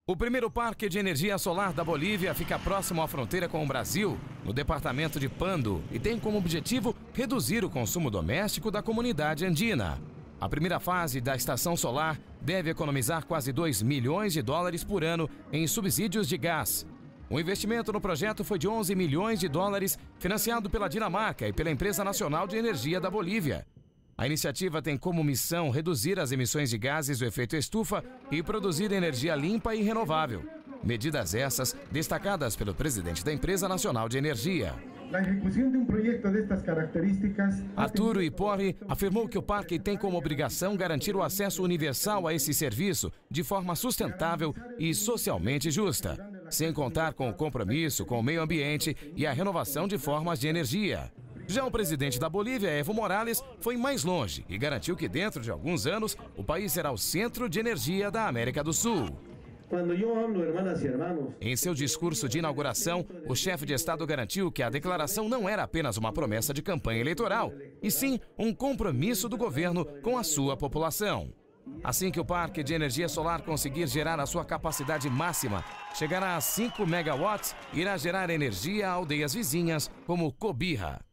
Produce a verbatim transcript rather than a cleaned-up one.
O primeiro parque de energia solar da Bolívia fica próximo à fronteira com o Brasil, no departamento de Pando, e tem como objetivo reduzir o consumo doméstico da comunidade andina. A primeira fase da estação solar deve economizar quase dois milhões de dólares por ano em subsídios de gás. O investimento no projeto foi de onze milhões de dólares, financiado pela Dinamarca e pela Empresa Nacional de Energia da Bolívia. A iniciativa tem como missão reduzir as emissões de gases do efeito estufa e produzir energia limpa e renovável. Medidas essas destacadas pelo presidente da Empresa Nacional de Energia. Arturo Iporri afirmou que o parque tem como obrigação garantir o acesso universal a esse serviço de forma sustentável e socialmente justa, sem contar com o compromisso com o meio ambiente e a renovação de formas de energia. Já o presidente da Bolívia, Evo Morales, foi mais longe e garantiu que dentro de alguns anos o país será o centro de energia da América do Sul. Em seu discurso de inauguração, o chefe de Estado garantiu que a declaração não era apenas uma promessa de campanha eleitoral, e sim um compromisso do governo com a sua população. Assim que o parque de energia solar conseguir gerar a sua capacidade máxima, chegará a cinco megawatts e irá gerar energia a aldeias vizinhas como Cobija.